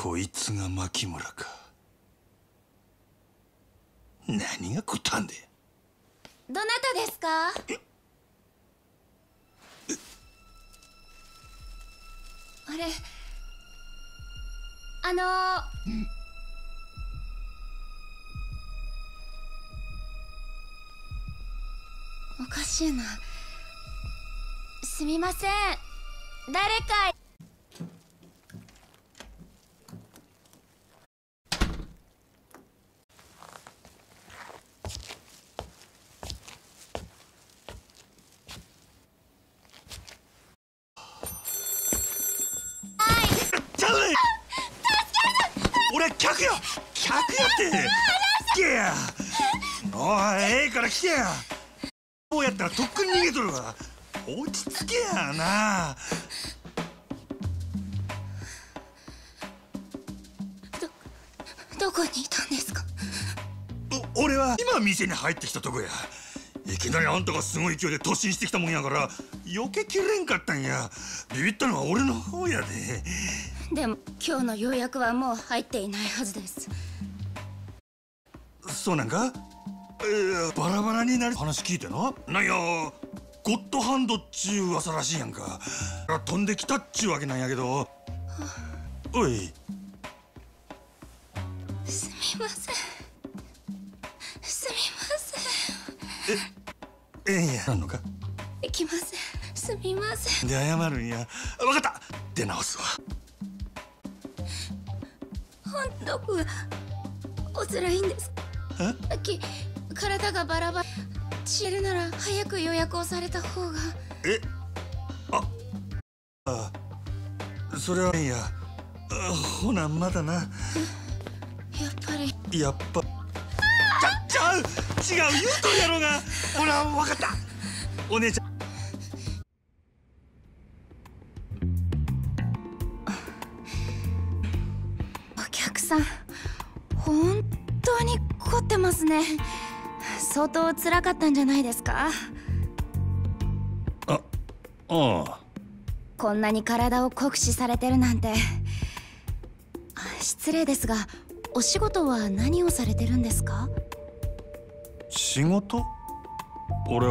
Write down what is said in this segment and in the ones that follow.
こいつが牧村か。何がこったんで。 どなたですか？あれ、おかしいな。すみません、誰か。 俺客やって来てや。おい、ええから来てや。こうやったらとっくに逃げとるわ。落ち着けやな。 どこにいたんですか？ 俺は今店に入ってきたとこや。いきなりあんたがすごい勢いで突進してきたもんやから避けきれんかったんや。ビビったのは俺の方やで。 でも今日の予約はもう入っていないはずです。 そうなんか？バラバラになる話聞いてな。なんやゴッドハンドっちゅう噂らしいやんか。飛んできたっちゅうわけなんやけど。おい、 すみません、すみません。 ええんやなんのか？ できません、すみません。 で謝るんや。分かった、出直すわ。 どこがお辛いんですか？さっき体がバラバラ。知るなら早く予約をされた方が。 それはいいんや。ほなまだな。 やっぱりやっぱちゃう違う言うとるやろが。ほら分かった、お姉ちゃん。 お客さん本当に凝ってますね。相当辛かったんじゃないですか？ ああ。 こんなに体を酷使されてるなんて。失礼ですが、お仕事は何をされてるんですか？ 仕事？俺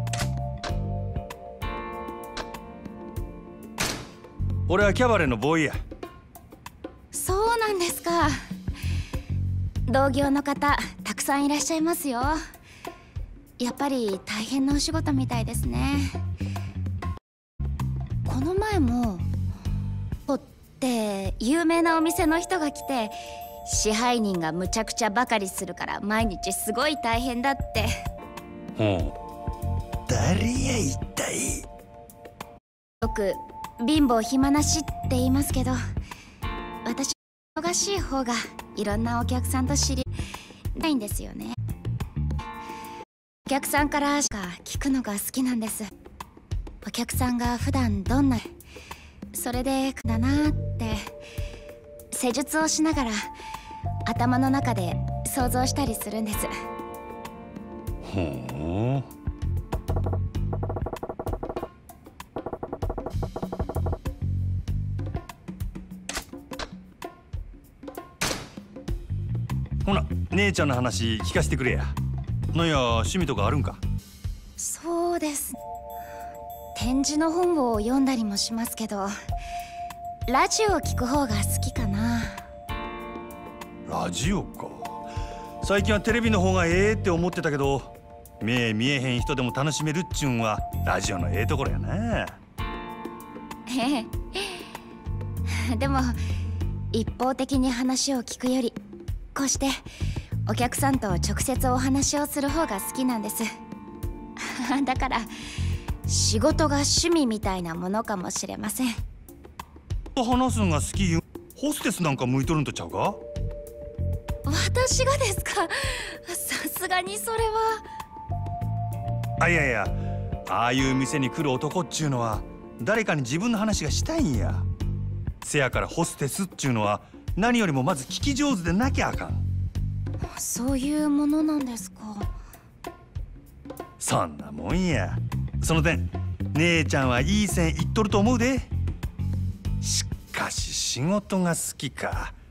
はキャバレーのボーイや。 そうなんですか。同業の方たくさんいらっしゃいますよ。やっぱり大変なお仕事みたいですね。この前もって有名なお店の人が来て、支配人がむちゃくちゃばかりするから毎日すごい大変だって。 誰や一体。 よく貧乏暇なしって言いますけど、私忙しい方がいろんなお客さんと知りないんですよね。お客さんからしか聞くのが好きなんです。お客さんが普段どんな、それでだなって施術をしながら頭の中で想像したりするんです。 ほな姉ちゃんの話聞かせてくれや。なんや趣味とかあるんか？ そうです。展示の本を読んだりもしますけど、ラジオを聞く方が好きかな。 ラジオか。最近はテレビの方がええって思ってたけど、目見えへん人でも楽しめるっちゅうんはラジオのええところやな。 でも一方的に話を聞くより、こうしてお客さんと直接お話をする方が好きなんです。だから仕事が趣味みたいなものかもしれません。 話すんが好き言う。ホステスなんか向いとるんとちゃうか？ 私がですか？さすがにそれは。 いやああいう店に来る男っちゅうのは誰かに自分の話がしたいんや。せやからホステスっちゅうのは何よりもまず聞き上手でなきゃあかん。 そういうものなんですか？ そんなもんや。その点姉ちゃんはいい線いっとると思うで。しかし仕事が好きか。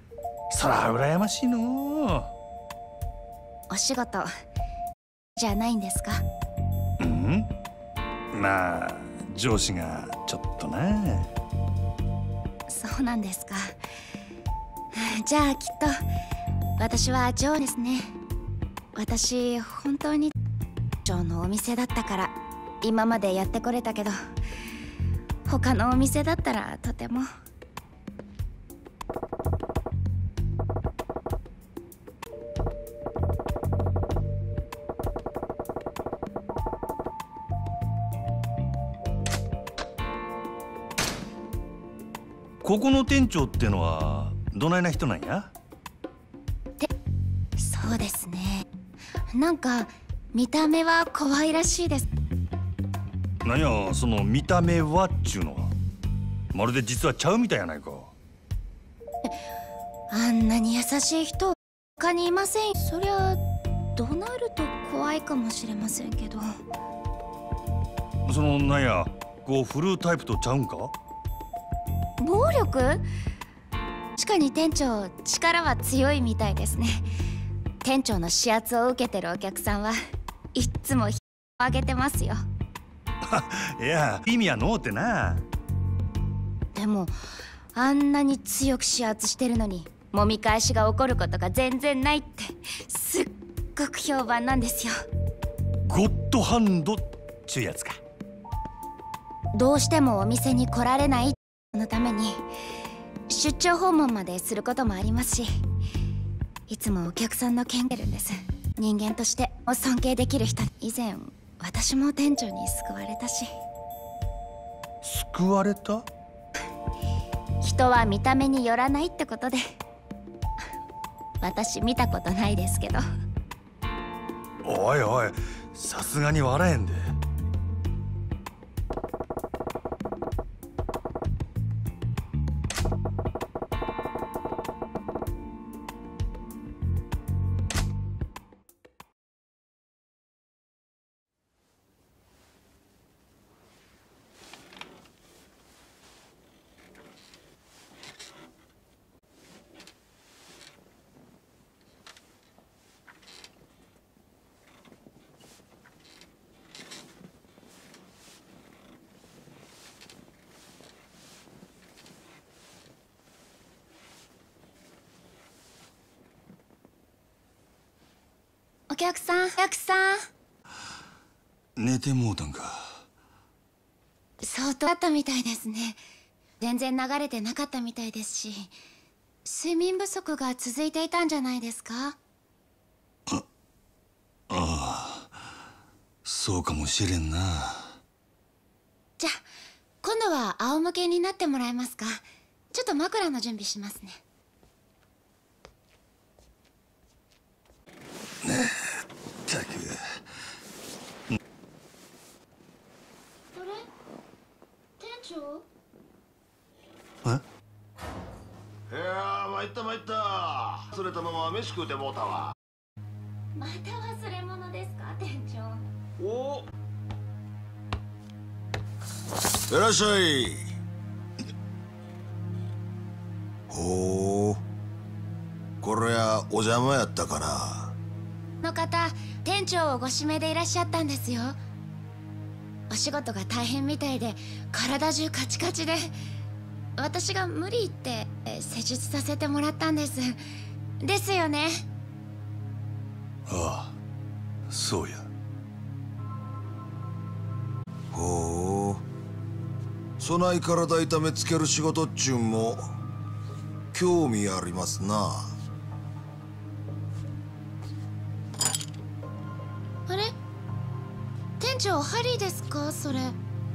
そら羨ましいの。 お仕事じゃないんですか？ うん、まあ上司がちょっとな。 そうなんですか。じゃあきっと私はジョーですね。私本当にジョーのお店だったから今までやってこれたけど、他のお店だったらとても。 ここの店長ってのはどないな人なんや？ そうですね。なんか見た目は可愛らしいです。 なんやその見た目はっちゅうのは、まるで実はちゃうみたいやないか。 あんなに優しい人他にいません。そりゃ怒鳴ると怖いかもしれませんけど。 そのなんやこう振るタイプとちゃうんか？ 暴力？確かに店長力は強いみたいですね。店長の指圧を受けてるお客さんはいっつもあげてますよ。 いや意味はのうてな。 でもあんなに強く指圧してるのに揉み返しが起こることが全然ないってすっごく評判なんですよ。 ゴッドハンドっちゅうやつか。 どうしてもお店に来られないのために出張訪問まですることもありますし、いつもお客さんの件が出るんです。人間として尊敬できる人。以前私も店長に救われたし。 救われた？ 人は見た目によらないってことで。私見たことないですけど。 おいおい、さすがに笑えんで。 お客さん、お客さん。 寝てもうたんか。 相当だったみたいですね。全然流れてなかったみたいですし、睡眠不足が続いていたんじゃないですか？ ああ、そうかもしれんな。 じゃあ今度は仰向けになってもらえますか？ちょっと枕の準備しますね。 ったく。 あれ？店長？ いやー、参った参った。忘れたまま飯食うてもうたわ。 また忘れ物ですか、店長？ お、いらっしゃい。ほう、これやお邪魔やったかな。 の方、店長をご指名でいらっしゃったんですよ。お仕事が大変みたいで体中カチカチで、私が無理言って施術させてもらったんです。ですよね？ ああ、そうや。 ほう、そない体痛めつける仕事っちゅうんも興味ありますな。 あれ？店長、針ですか、それ？ は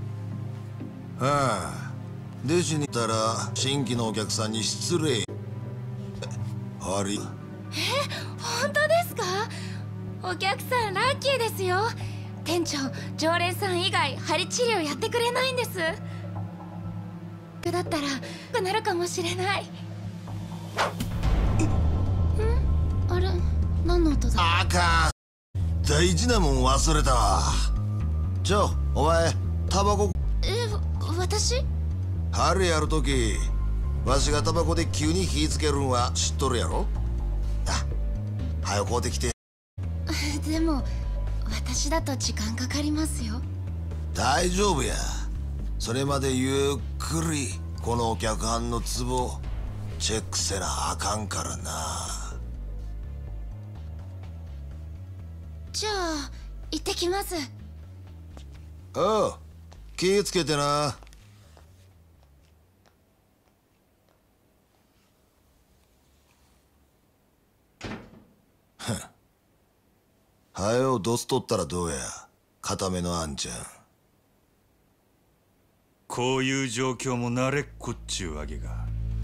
あ、弟子にいたら新規のお客さんに失礼。針。 本当ですか？お客さんラッキーですよ。店長、常連さん以外針治療やってくれないんです。だったらくなるかもしれない。あれ、何の音だ？ あかん、大事なもん忘れたわ。お前タバコ。 私？ 針やるときわしがタバコで急に火つけるんは知っとるやろ。あ、早こうてきて。 でも私だと時間かかりますよ。 大丈夫や。それまでゆっくりこのお客はんのツボチェックせなあかんからな。 じゃあ行ってきます。 ああ、気ぃつけてな。はよドス取ったらどうや。固めのあんちゃん。 こういう状況も慣れっこっちゅうわけか。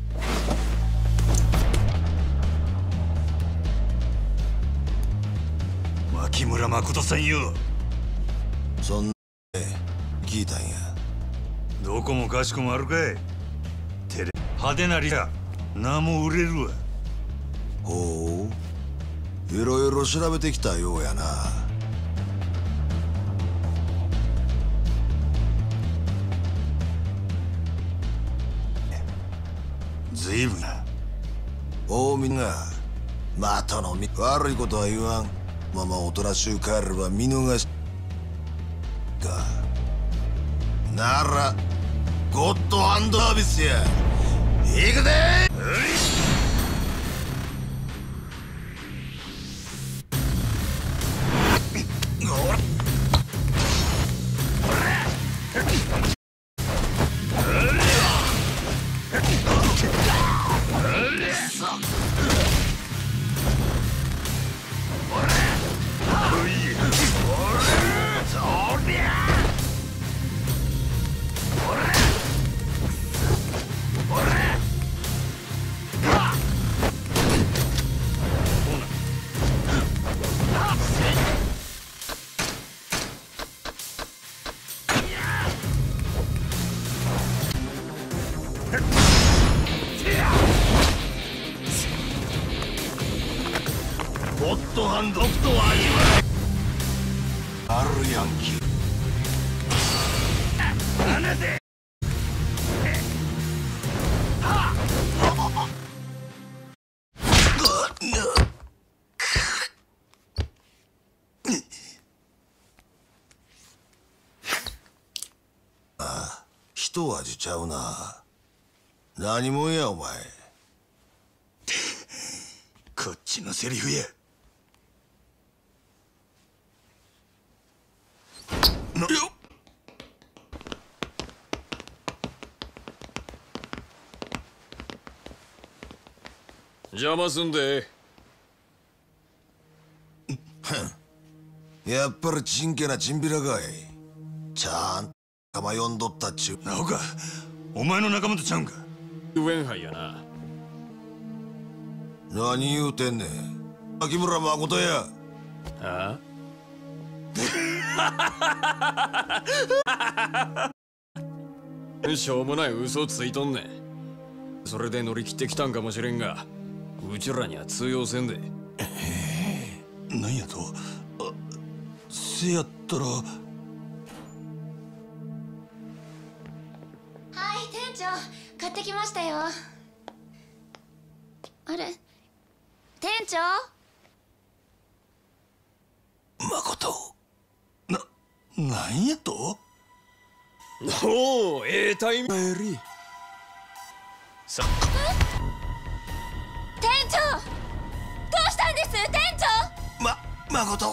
牧村誠さんよ。 そんな聞いたんや。 どこもかしこもあるかい。テレ派手なリア名も売れるわ。 ほう、いろいろ調べてきたようやな。 ずいぶんな。 近江がまたの悪いことは言わん。ままおとなしゅう帰れば見逃しか。ならゴッドハンドサービスや。行くでゴッドハンドとは言わないあるヤンキー。離せ。あ、一味ちゃうな。何もんやお前。 こっちのセリフや。なよっ。 邪魔すんで。 やっぱりちんけなチンピラかい。ちゃんと仲間呼んどったっちゅう。 なおか、お前の仲間とちゃうんか。 ウェンハイやな。 何言うてんねん。牧村誠や。 ああしょうもない嘘ついとんねん。それで乗り切ってきたんかもしれんが、うちらには通用せんで。 なんやと。せやったら。 はい店長、買ってきましたよ。あれ、店長。 誠。なんやと。 おお、ええタイミング。さ店長、どうしたんです店長。 誠。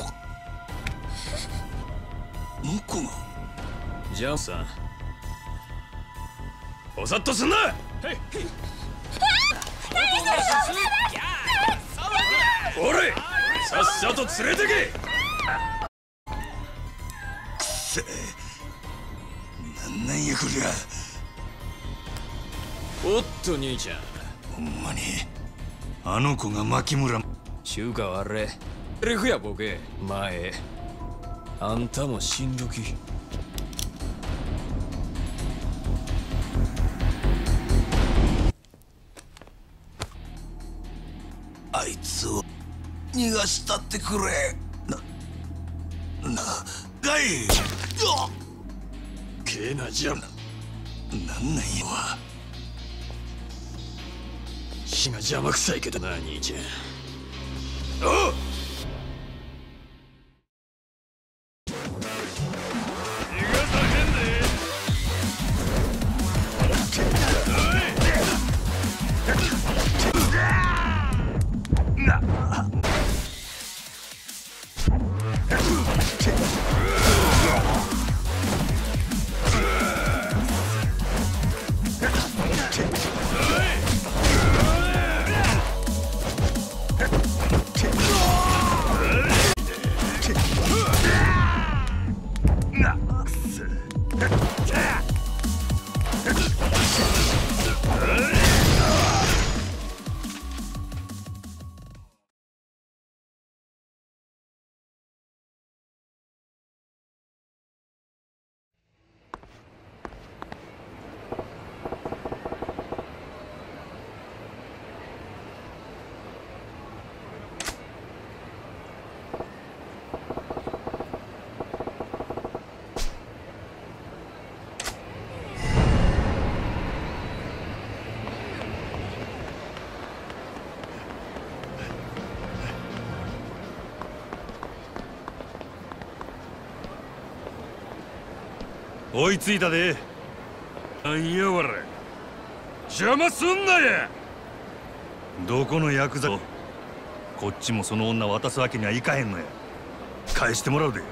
向こうが。 ジャンさん、おさっとすんな。おれ、さっさと連れてけ。 くせえ、なんやこりゃ。 おっと兄ちゃん、 ほんまにあの子が牧村。 中華はあれセリフやボケ。前あんたも死んどき。 あいつを逃がしたってくれ。かい。 けえなじゃん。なんなんやわ。 死が邪魔くさいけどな、兄ちゃん。おう。 追いついたで。なんやわれ、邪魔すんなや。どこのヤクザをこっちもその女渡すわけにはいかへんのや。返してもらうで。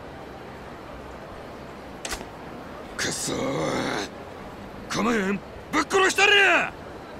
くそー、構えん、ぶっ殺したれや。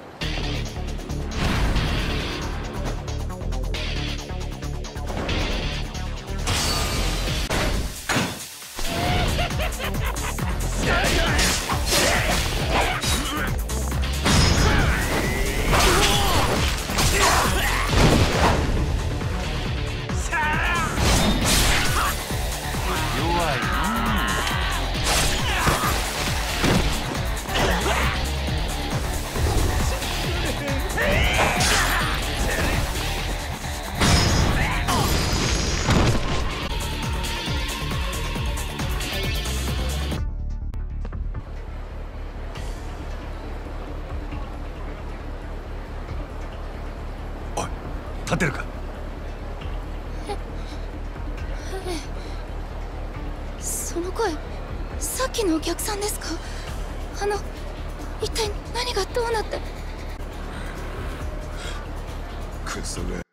立てるか。 その声、さっきのお客さんですか？一体何がどうなって。 クソが